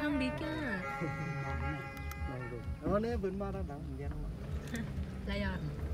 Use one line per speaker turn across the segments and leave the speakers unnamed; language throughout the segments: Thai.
องบิ๊กอ่ะ
แล้วเนี่ยพื้นบ้านด้านหลังเย็น
อะไรอ่ะ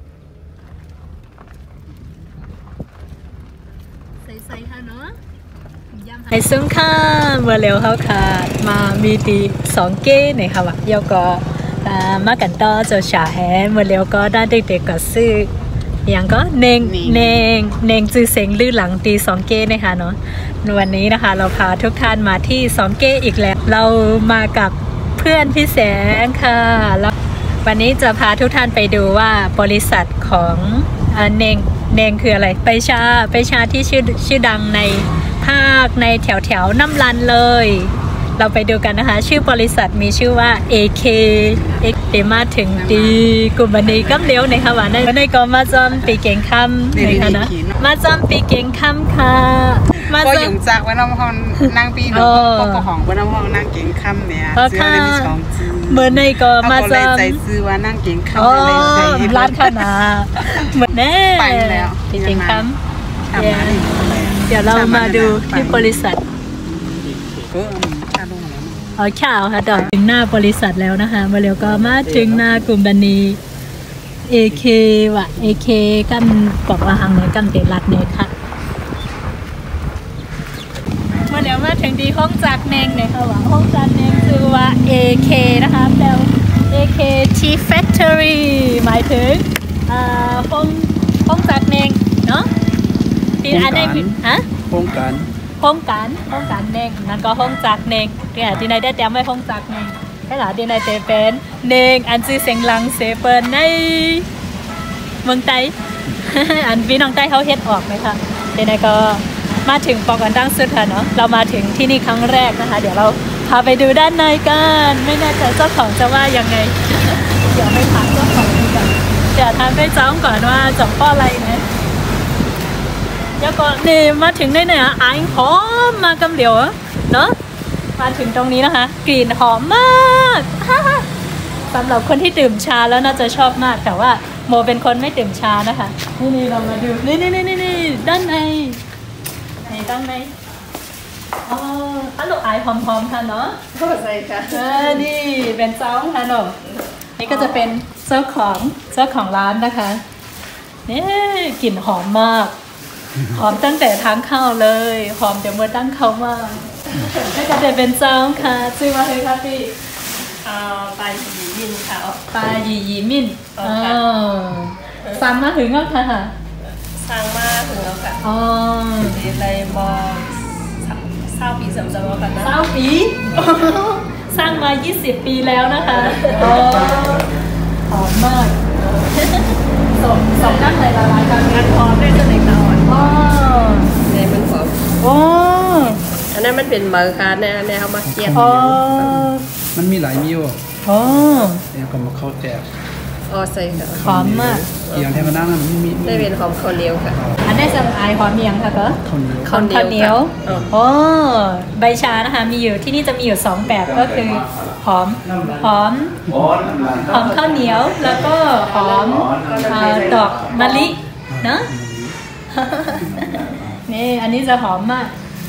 ใส่ค่ะเนาะไอ้ซุ้มค่ะเมื่อเร็วเขาค่ะมามีตี2เก้ไหนค่ะวะเยาก็มากันต่อจะฉาแห่เมื่อเร็วก็ได้เด็กๆก็ซื้ออย่างก็เนงจือเสียงลื่นหลังตี2เก้นะคะเนาะวันนี้นะคะเราพาทุกท่านมาที่2เก้อีกแล้วเรามากับเพื่อนพี่แสงค่ะแล้ววันนี้จะพาทุกท่านไปดูว่าบริษัทของเนงคืออะไรไปชาที่ชื่อดังในภาคในแถวน้ำลันเลยเราไปดูกันนะคะชื่อบริษัทมีชื่อว่า AK มาถึงตีกุมณีกัมเลี้ยวในค่ะว่าในก็มาจอมปีเก่งคำในค่ะนะมาจอมปีเก่งคำค่ะ
มาจอมอยู่จากวันน้ำห้องนั่งปีหนึ่งก็ของวันน้ำห้องนั่งเก่งคำเนี่ยเสื้อเลยมีช่องจี
เมื่อในก็มาจอม
ใจซื้อว่านั่งเก่งค
ำเลยใจรัดขนาดเหมือนแน่
ไปแล้ว
ปีเก่งคำเดี๋ยวเรามาดูที่บริษัทข่าวค่ะต่อถึงหน้าบริษัทแล้วนะคะมาเร็วก็มาถึงหน้ากลุ่มบันนี AK ว่ะ AK กันบอกว่าหางเนี่ยกันเตลัดเนี่ยค่ะมาเร็วมาถึงดีห้องจักเนงเนี่ยค่ะว่าห้องจักเนงคือว่า AK นะคะแล้ว AK Tea Factory หมายถึงห้องจักเนงเนาะที่อันไหนฮะ
โครงการ
เน่งนั่นก็ห้องจักเน่งที่ไหนได้แต้มไว้ห้องจักเน่งแค่หล่ะที่ไหนเตเป็นเน่งอันซื้อเสียงลังเซเปิลในเมืองไต้อันพี่น้องไต้เขาเฮ็ดออกไหมคะที่ไหนก็มาถึงปอกันดั้งสุดค่ะเนาะเรามาถึงที่นี่ครั้งแรกนะคะเดี๋ยวเราพาไปดูด้านในกันไม่แน่ใจเจ้าของจะว่ายังไงเดี๋ยวไปถามเจ้าของกันเดี๋ยวทานไปจ้องก่อนว่าจบป้ออะไรนะแล้วก็นี่มาถึงได้เนี่ยไอหอมมากำเดียวเนาะมาถึงตรงนี้นะคะกลิ่นหอมมากสำหรับคนที่ดื่มชาแล้วน่าจะชอบมากแต่ว่าโมเป็นคนไม่ดื่มชานะคะนี่เรามาดูนี่ด้านในด้านในอ๋อฮัลโหลไอหอมค่ะเนาะ
ก็ใส่ค่ะ
นี่เป็นเจ้าค่ะเนาะนี่ก็จะเป็นเจ้าของร้านนะคะนี่กลิ่นหอมมากหอมตั้งแต่ทางเข้าเลยหอมแต่เมื่อตั้งเข้ามาแล้วก็จะเป็นเจ้าค่ะชื่อว่าอะไรคะพี่
ปลาหยีมินค่ะ
ปลาหยีมินสั่งมาถึงแล้วค่ะ
สั่งมาถึงแล้วค่ะ
อะไรบอก
20 ปีสำหรับกันนะ
20 ปีสร้างมา20 ปีแล้วนะคะหอมมากสองด้านในละลายกัน
งานหอมได้จนในตอนเนี่ยมันหอมอันนั้นมันเป็นเมอร์ค่ะเนี่ยเอามาเคี่ยว
มันมีหลายมิ้วเนี่ยก็มาเข้าแจก
ใส่
หอมมาก
อย่างแทนมันนั่งมันมี
ได้เป็นหอมข้าวเหนียวค่ะ
อันนี้จะไอหอมเมียงค่ะก็ข้าวเหนียวใบชานะคะมีอยู่ที่นี่จะมีอยู่2แบบก็คือหอมข้าวเหนียวแล้วก็หอมดอกมะลิเนาะนี่อันนี้จะหอมมาก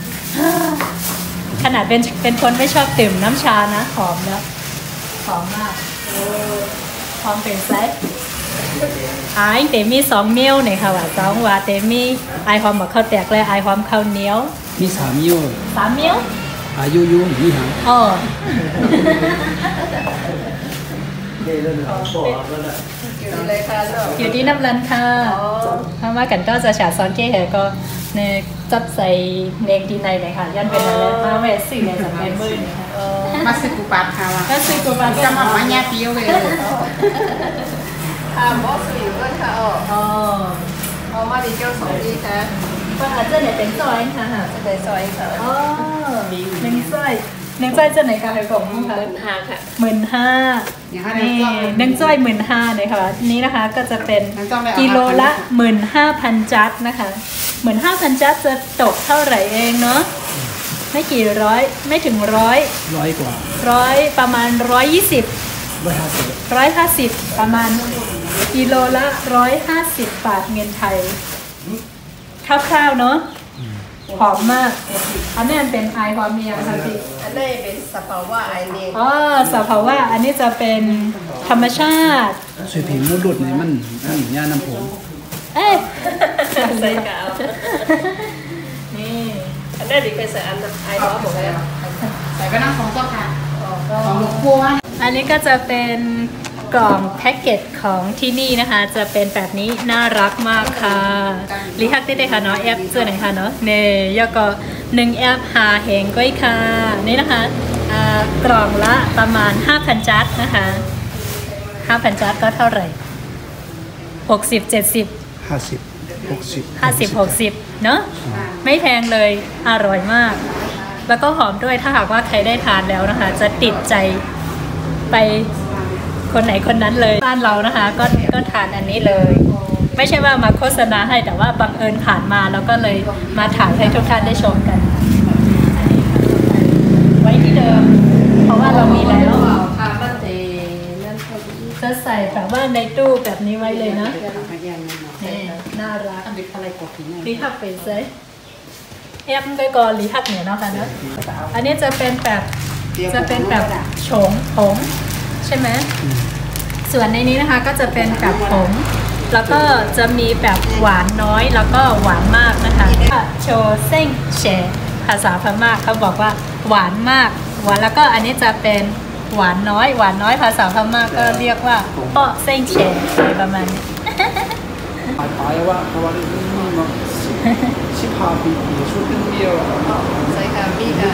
ขนาดเป็นคนไม่ชอบดื่มน้ำชานะหอมแล้วหอมมากหอมเป็นไซส์ไอเตมี2เมี่ยวเนี่ยค่ะว่า2ว่าเตมีไอหอมกับข้าวแตกและไอหอมข้าวเหนียว
มี3เมี่ยว
3เมี่ยว
อายุนี่ฮะ
อยู่ที่น้ำรันค่ะถ้ามากันก็จะฉาซ้อนเก๋ก็ในจับใส่เนงที่ในเลยค่ะยันเป็นอะไรมาแหวกสิ่งในสำคัญมือนี่ค่ะ
มาซื้อกูปัดค่ะ
ก็ซื้อกูปัด
จะมาแง่เปี้ยวเลยค่ะบอสอยู่ก็ค่ะเอามาดีเจ้า2ดีค่ะ
ก็อาจจะเนี่ยเป็นซอยค่ะ
เป็นซอยค่ะ
หนึ่งซอยจะไหนกันเลยของ
ค่ะ15,000ค่ะ
15,000นี่1ซอย15,000เลยค่ะนี้นะคะก็จะเป็นกิโลละ 15,000 จัดนะคะ 15,000 จัดจะตกเท่าไหร่เองเนาะไม่กี่ร้อยไม่ถึง100
กว่า
ประมาณ150ประมาณกิโลละ150 บาทเงินไทยคร่าวๆเนาะหอมมากอันนี้เป็นไอหอมเมียค่ะพี่
อันนี้เป็นสภาวะไอเอง
อ๋อสภาวะอันนี้จะเป็นธรรมชาติ
สวยผิวมุดหลุดเนี่ยมันย่าน้ำผง
เอ๊ะ
ใส่กาวนี่อันนี้ดิเคยใส่อันไอร้อนหมดเลย
ใส่ไปน้ำของตัวค่ะ
ของลูกบัวอันนี้ก็จะเป็นกล่องแพ็กเกจของที่นี่นะคะจะเป็นแบบนี้น่ารักมากค่ะรีฮักได้ค่ะเนาะแอปเสื้อไหนค่ะเนาะเนยก็1แอปหาเหงก้อยค่ะนี่นะคะกล่องละประมาณ 5,000 จัดนะคะ5,000 จัดก็เท่าไหร่60 70 50 60เนาะไม่แพงเลยอร่อยมากแล้วก็หอมด้วยถ้าหากว่าใครได้ทานแล้วนะคะจะติดใจไปคนไหนคนนั้นเลยบ้านเรานะคะก็ทานอันนี้เลยไม่ใช่ว่ามาโฆษณาให้แต่ว่าบังเอิญผ่านมาแล้วก็เลยมาถ่ายให้ทุกท่านได้ชมกันไว้ที่เดิมเพราะว่าเรามีแล้ว
ค่ะบ้านเตนั่น
จะใส่แบบว่าในตู้แบบนี้ไว้เลยนะน่ารักรีฮับไปใส่แอปก็กอรีฮับเนี่ยนะคะนะอันนี้จะเป็นแบบโฉงผงใช่ไหมส่วนในนี้นะคะก็จะเป็นแบบผงแล้วก็จะมีแบบหวานน้อยแล้วก็หวานมากนะคะโชเซ้งเฉภาษาพม่าเขาบอกว่าหวานมากหวานแล้วก็อันนี้จะเป็นหวานน้อยภาษาพม่าก็เรียกว่าเปาะเซ้งเฉประมาณนี้
ตายว่าเพราะว่าชิพาปีชุดนึงเดียว
ใส่ค่ะพี่ค่ะ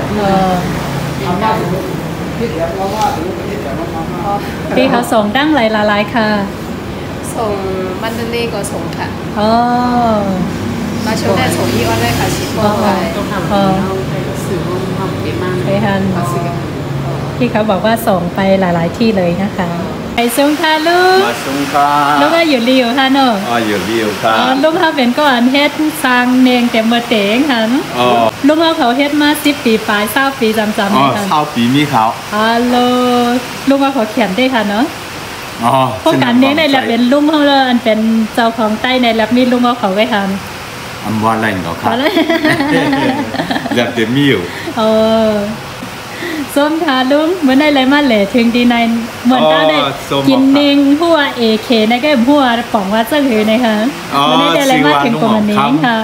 พี่เขาส่งดั้งหลายๆค่ะ
ส่งมันเดเล่ก็ส่งค่ะ
อ๋อ
มาช่วยได้ส่งยี่อ้อนได้ค่ะชิปโป้ไป
สื่อห้องเก็บมา
ไปทันพี่เขาบอกว่าส่งไปหลายๆที่เลยนะคะไอซุงค่ะลูก
มาซุงค่ะ
ลูกก็อยู่ริวค่ะเนอะ
อยู่ริวค่ะ
ลูกเขาเป็นก่อนเฮ็ดสร้างเนงแต่เมื่อเตงค่ะลูกเขาเฮ็ดมา10 ปีปลาย20 ปีจำ
ๆค่ะ20 ปีมีเขา
ฮัลโหลลูกเขาเขียนได้ค่ะเนาะพวกกันนี้ในแลบเป็นลุงเขาเลยอันเป็นเจ้าของใต้ในแลบมีลุงเขาไว้ทำ
อันว่าอะไรเนาะครับแลบเดมิว
ส้มค่ะลุงเหมือนได้อะไรมาแหล่ถึงดีในเหมือนได้กินเนงหัวAKในก็หัวป๋องว่าจะหือนะคะเหมือนได้อะไรมาถึงกลุ่มนี้ค่ะ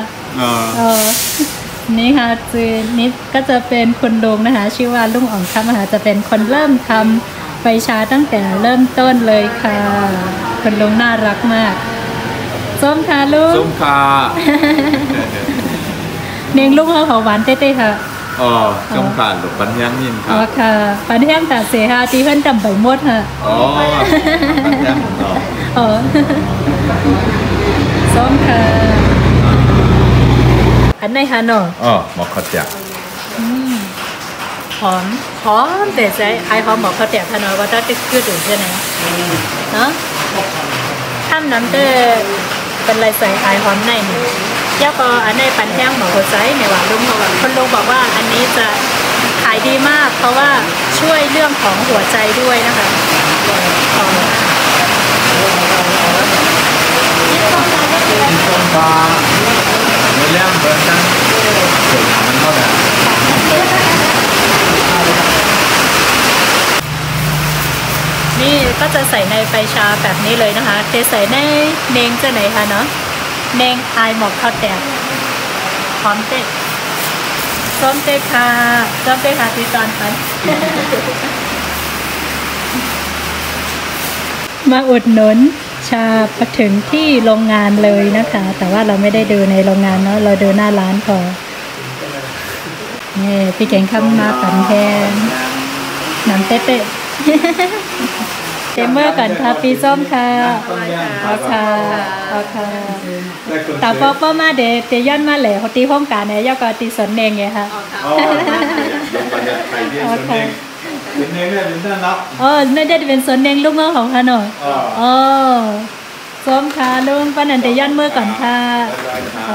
นี่ค่ะคือนี่ก็จะเป็นคุณลุงนะคะชื่อว่าลุงอ่องคำนะคะจะเป็นคนเริ่มทำไฟชาตั้งแต่เริ่มต้นเลยค่ะคุณลุงน่ารักมากส้มค่ะลุง
ส้มค่ะ
เนงลุงเขาหวานเต้ๆค่ะ
ส้มค่ะหรือปันแห้งนี่
ค่ะค่ะปันแห้งแต่เสียหาที่เพิ่นจำใบมดค่ะ
ปันแห้งเนาะ
ส้มค่ะอันไหนคะเนาะ
หมอกข้าวเตี๋ยว
หอมแต่ใจไอหอมบอกเขาแตกขนาดว่าถ้าติดคือถึงใช่ไหมเนาะถ้าน้ำเต้เป็นไรใส่ไอหอมในนี่ย่าก็อันในปันแห้งหมอหัวใจในว่าลุงเขาแบบคนลุงบอกว่าอันนี้จะขายดีมากเพราะว่าช่วยเรื่องของหัวใจด้วยนะคะ
เรื่องเบอร์นั้นมันเท่าไหร่
นี่ก็จะใส่ในไฟชาแบบนี้เลยนะคะเทใส่ในเนงจะไหนคะเนาะเนงไอหมอกข้าวแตกพร้อมเตะส้มเตะค่ะส้มเตะค่ะที่ตอนพันมาอุดหนุนชาไปถึงที่โรงงานเลยนะคะแต่ว่าเราไม่ได้ดูในโรงงานเนาะเราดูหน้าร้านพอนี่พี่เก่งข้ามมาปั่นแทนน้ำเต๊ะเต็มเมื่อก่อนค่ะปีส้มค่ะเอาค่ะแต่พอมาเดย้อนมาแหล่เขาตีห้องการเนี่ยย่อก็ตีสนเองไงค่ะไม่ได้เป็นสนเองลูกเมื่อของค่ะหนูส้มค่ะลุงป้านันเดย้อนเมื่อก่อนค่ะเอา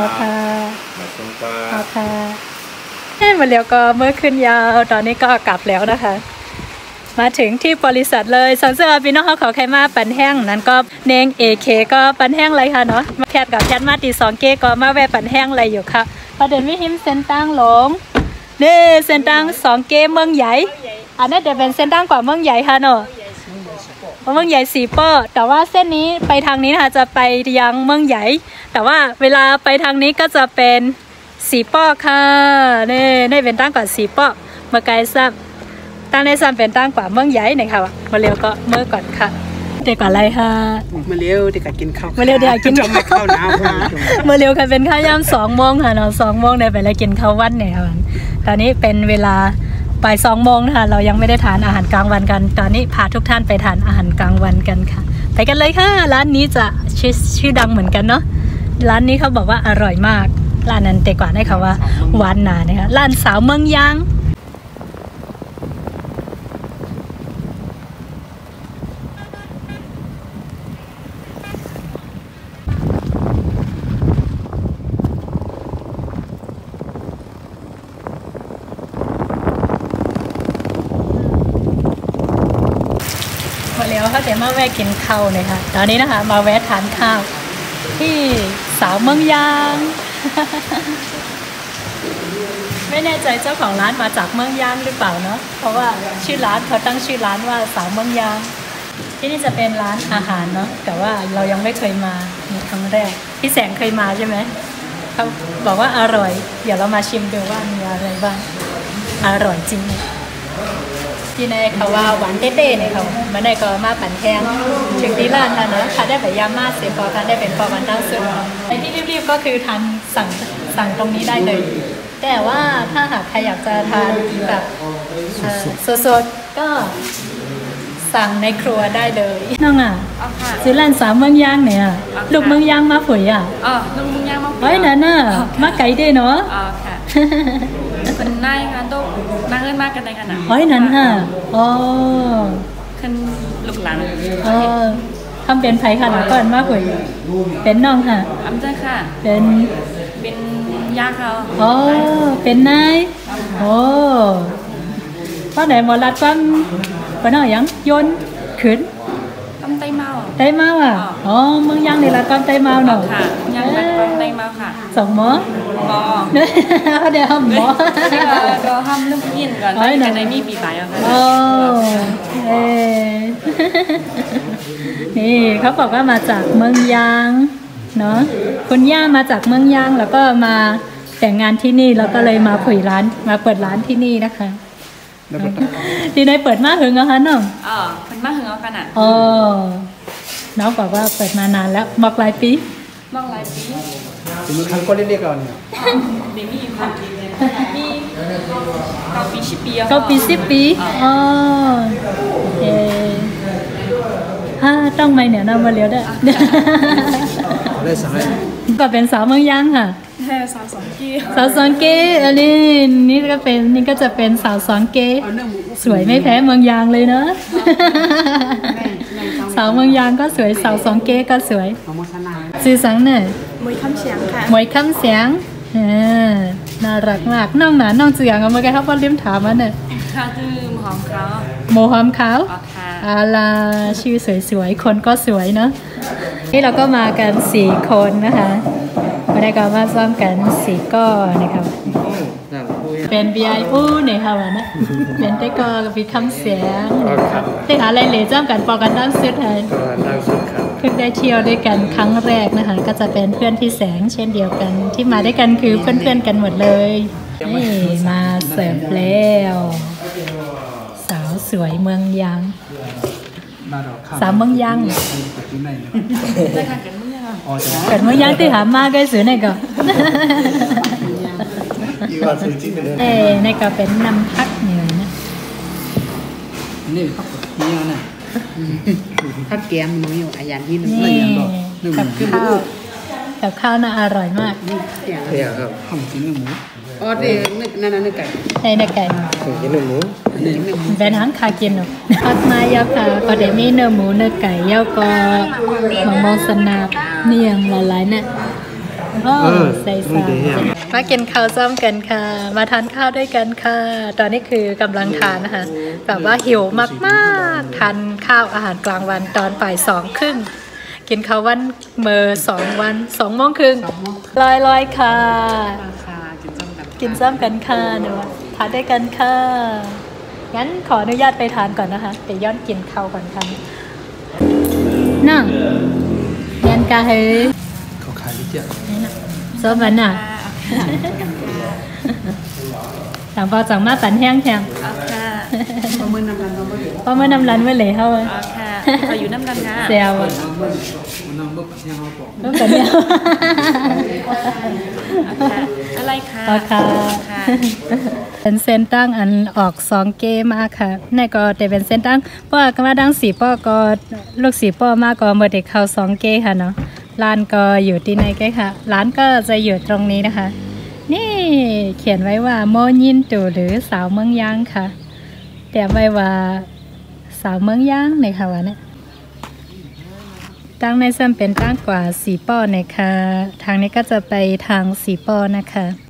ค่ะมาเร็วก็เมื่อขึ้นยาวตอนนี้ก็กลับแล้วนะคะมาถึงที่บริษัทเลยสอนเสื้อพี่น้องเขาขอใครมาปั่นแห้งนั้นก็เนงAKก็ปั่นแห้งอะไรค่ะเนาะมาแพทกับแพทมาตี2 เกก็มาแวะปั่นแห้งอะไรอยู่ค่ะประเด็นวิหิมเส้นตั้งหลงนี่เส้นตั้ง2 เกมเมืองใหญ่อันนี้จะเป็นเส้นตั้งกว่าเมืองใหญ่ค่ะเนาะเมืองใหญ่4 ป้อแต่ว่าเส้นนี้ไปทางนี้นะคะจะไปยังเมืองใหญ่แต่ว่าเวลาไปทางนี้ก็จะเป็น4 ป้อค่ะนี่เป็นตั้งกว่า4 ป้อเมื่อไกลซ้ำตั้งในซ้ำเป็นตั้งกว่าเมืองใหญ่เนี่ยค่ะมาเร็วก็เมื่อก่อนค่ะเด็กกว่าอะไรค่ะ
มาเร็วเด็กกินข้าว
มาเร็วเด็กกิน
ข้าวน้ำ
มาเร็วค่ะเป็นข้าวยาม2 โมงค่ะเนาะ2 โมงเนี่ยไปแล้วกินข้าววันเนี่ยค่ะตอนนี้เป็นเวลาบ่าย2 โมงค่ะเรายังไม่ได้ทานอาหารกลางวันกันตอนนี้พาทุกท่านไปทานอาหารกลางวันกันค่ะไปกันเลยค่ะร้านนี้จะชื่อดังเหมือนกันเนาะร้านนี้เขาบอกว่าอร่อยมากร้านนั้นเด็กกว่าได้ค่ะว่าหวานหนานะคะร้านสาวเมืองยางเขาจะมาแวะกินข้าวเลยค่ะตอนนี้นะคะมาแวะทานข้าวที่สาวเมืองยาง ไม่แน่ใจเจ้าของร้านมาจากเมืองยางหรือเปล่าเนาะเพราะว่าชื่อร้านเขาตั้งชื่อร้านว่าสาวเมืองยางที่นี่จะเป็นร้านอาหารเนาะแต่ว่าเรายังไม่เคยมามีครั้งแรกพี่แสงเคยมาใช่ไหมเขาบอกว่าอร่อยเดี๋ยวเรามาชิมดูว่ามีอะไรบ้างอร่อยจริงที่ในเขาว่าหวานเต้ๆเนี่ยเขามาในก็มาปั่นแห้งถึงที่ร้านนะเนาะค่ะได้แบบยามาเสียพอค่ะได้เป็นพอวันตั้งสุดในที่รีบๆก็คือทานสั่งตรงนี้ได้เลยแต่ว่าถ้าหากใครอยากจะทานแบบสดๆก็สั่งในครัวได้เลยน้องอ่ะซื้อร้านสาวเมืองยางเนี่ยลูกเมืองยางมาผุยอ่ะ
ลูกเมืองยางมาผุย
เฮ้ยนั่นน่ะมาไกลเด้เนาะ
ค่ะเป็นนายค่ะต้องนั่งเล่นมากกันในขณะ
เฮ้ยนั่นฮะอ๋อ
ขึ้นลูกหลาน
ทำเป็นไผ่ค่ะแล้วก่อนมาผุยเป็นน้องค่ะ
อำเจ้าค่ะเป็นยาเขา
อ๋อเป็นนายโอ้เพราะไหนหมอรัดก็ไปหน่อยยังโยนขึ้น
กำไตเมา
อ่ะอ๋อเมืองยังในรัดก็ไตเมาเนาะ
ค่ะยังรัดก็ไตเมาค่ะ
2 หมอเขาเดี๋ยวหมอ
ก็ห้ามเรื่องกินก่อนแต่ในมีปีใบอ่ะค่ะ
นี่เขาบอกว่ามาจากเมืองยางเนาะคุณย่ามาจากเมืองยางแล้วก็มาแต่งงานที่นี่แล้วก็เลยมาเปิดร้านที่นี่นะคะที่ไหนเปิดมาหึงอะคะน้อง
เปิดมาหึงเอาขนาด
น้องบอกว่าเปิดมานานแล้วบอกหลายปี
ถึงครั้งก็เรียกเราเนี่ย
เดี๋ยวมีค่ะมี9 ปี 10 ปี
9 ปี 10 ปีต้องไม่เนี่ยนะมาเลี้ยวได้ก็เป็นสาวเมืองยางค่ะ
สาว2 เก
อันนี้นี่ก็จะเป็นสาว2 เกสวยไม่แพ้เมืองยางเลยเนาะสาวเมืองยางก็สวยสาว2 เกก็สวยชื่อสังเนี่ย
มวยคำเสียงค่ะ
มวยคำเสียงน่ารักมากน้องเจียงเอามาแกเขาบอกเลี้ยมถามมันเนี่ย
ค่ะชื่อ
โมหอมขาวลาชื่อสวยๆคนก็สวยเนาะนี่เราก็มากัน4 คนนะคะมาได้ก็มาซ้อมกัน4 ก้อนนะคะเป็น BIU เนี่ยค่ะวันนะเป็นได้ก็มีคำเสียงได้หาอะไรเลยจ้างกันปอกันด้านสุดท้ายเพิ่งได้เที่ยวด้วยกันครั้งแรกนะคะก็จะเป็นเพื่อนพี่แสงเช่นเดียวกันที่มาด้วยกันคือเพื่อนๆกันหมดเลยนี่มาเสิร์ฟแล้วสาวสวยเมืองยางสาวเมืองยางเกิดเมืองยางที่หามาก็ซื้อไหนก็ในก็เป็นน้ำพักเหนือนะ
นี่พักนี่นะ
พักแกมมันอยู่อายันที่
นึงกับข้าวน่าอร่อยมาก
เนี่ยครับทำกินเนื้อหมู
เดี๋ยวนั่นเนื้อไก่
เนื้อไก่
กินเนื้อหมู
เป็นอาหารคากินหรอกทอดมาย่าค่ะก็เดี๋ยวมีเนื้อหมูเนื้อไก่ย่าก็มองสนาบเนียงหลายๆเนี่ยใส่ซามากินข้าวซ้อมกันค่ะมาทานข้าวด้วยกันค่ะตอนนี้คือกำลังทานนะคะแบบว่าหิวมากๆทานข้าวอาหารกลางวันตอนบ่าย 2:30กินข้าววัน2 โมงครึ่งลอยค่ะกินซ้ำกันค่ะเดี๋ยวทานด้วยกันค่ะงั้นขออนุญาตไปทานก่อนนะคะเดี๋ยวย้อนกินข้าวก่อนค่ะน่ะยันกาเฮ
เขาขายลิเจีย
สวัสดีน่ะถามพอจังมาสันแห้งแทง
ค่ะ
เพราะมื้อนำรันเราบ่ได้
เพราะเมื่อนำร้านเมื่อไหร่เขา
ค่ะขออยู่น้ำกันค่ะ
เซลล์
มันนำเมื่อปัญญาเขาบอก
รูปแบบนี้
อะไรคะ
โอเคเป็นเส้นตั้งอันออก2เกมมาค่ะในก็แต่เป็นเส้นตั้งป้อก็ว่าดังสีป้อก็ลูกสีป้อมาก็เมื่อเด็กเข้า2เกค่ะเนาะร้านก็อยู่ที่ไหนใกล้ค่ะร้านก็จะอยู่ตรงนี้นะคะนี่เขียนไว้ว่าโมยินตูหรือสาวเมืองย่างค่ะแต่ไว้ว่าสาวเมืองย่างในค่ะว่าเนี่ยตั้งในซ้ำเป็นตั้งกว่า4ป้อในค่ะทางนี้ก็จะไปทาง4ป้อนะคะ